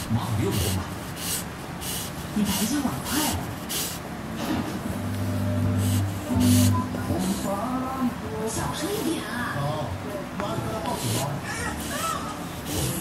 马可又多嘛。 你排球网快了。小声一点啊！ 好，马可报警了。